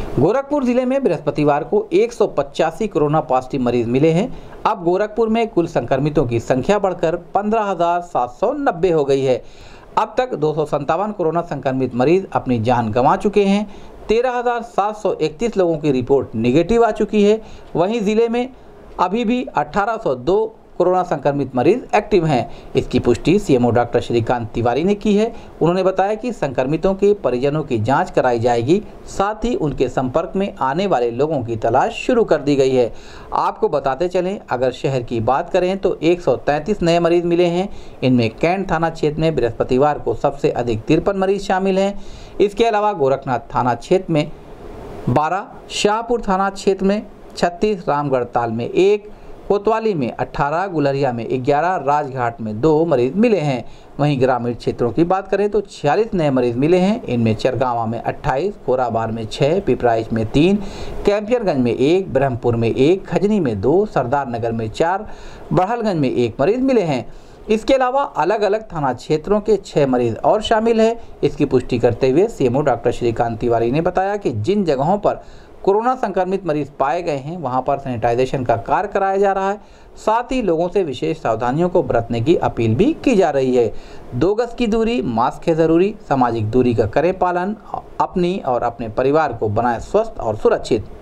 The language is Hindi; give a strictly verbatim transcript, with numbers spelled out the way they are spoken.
गोरखपुर जिले में बृहस्पतिवार को एक सौ पचासी कोरोना पॉजिटिव मरीज मिले हैं। अब गोरखपुर में कुल संक्रमितों की संख्या बढ़कर पंद्रह हजार सात सौ नब्बे हो गई है। अब तक दो सौ संतावन कोरोना संक्रमित मरीज अपनी जान गंवा चुके हैं। तेरह हजार सात सौ इकतीस लोगों की रिपोर्ट निगेटिव आ चुकी है। वहीं जिले में अभी भी अठारह सौ दो कोरोना संक्रमित मरीज एक्टिव हैं। इसकी पुष्टि सीएमओ डॉक्टर श्रीकांत तिवारी ने की है। उन्होंने बताया कि संक्रमितों के परिजनों की जांच कराई जाएगी, साथ ही उनके संपर्क में आने वाले लोगों की तलाश शुरू कर दी गई है। आपको बताते चलें, अगर शहर की बात करें तो एक सौ तैंतीस नए मरीज मिले हैं। इनमें कैंट थाना क्षेत्र में बृहस्पतिवार को सबसे अधिक तिरपन मरीज शामिल हैं। इसके अलावा गोरखनाथ थाना क्षेत्र में बारह, शाहपुर थाना क्षेत्र में छत्तीस, रामगढ़ ताल में एक, कोतवाली में अठारह, गुलरिया में ग्यारह, राजघाट में दो मरीज मिले हैं। वहीं ग्रामीण क्षेत्रों की बात करें तो छियालीस नए मरीज मिले हैं। इनमें चरगावा में अट्ठाईस, कोराबार में छः, पिपराइच में तीन, कैंपियरगंज में एक, ब्रह्मपुर में एक, खजनी में दो, सरदार नगर में चार, बड़हलगंज में एक मरीज मिले हैं। इसके अलावा अलग अलग थाना क्षेत्रों के छह मरीज और शामिल हैं। इसकी पुष्टि करते हुए सीएमओ डॉक्टर श्रीकांत तिवारी ने बताया कि जिन जगहों पर कोरोना संक्रमित मरीज पाए गए हैं वहां पर सैनिटाइजेशन का कार्य कराया जा रहा है। साथ ही लोगों से विशेष सावधानियों को बरतने की अपील भी की जा रही है। दो गज की दूरी, मास्क है जरूरी, सामाजिक दूरी का करें पालन, अपनी और अपने परिवार को बनाएं स्वस्थ और सुरक्षित।